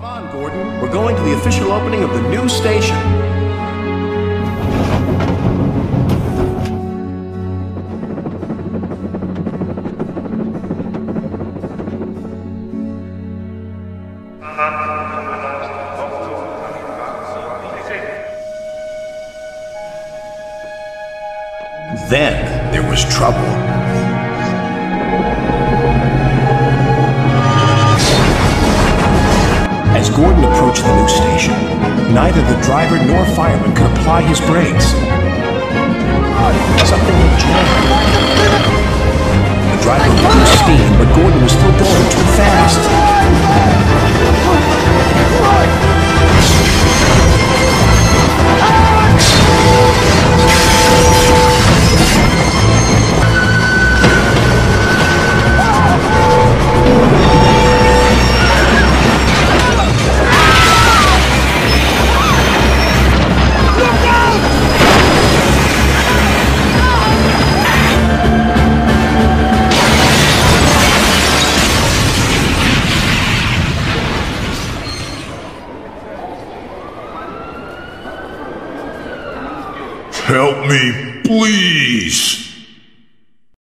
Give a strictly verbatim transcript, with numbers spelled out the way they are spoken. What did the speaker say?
Come on, Gordon. We're going to the official opening of the new station. Then there was trouble. As Gordon approached the new station, neither the driver nor fireman could apply his brakes. Something had jammed. The driver reduced speed, but Gordon was still going too fast. Help me, please!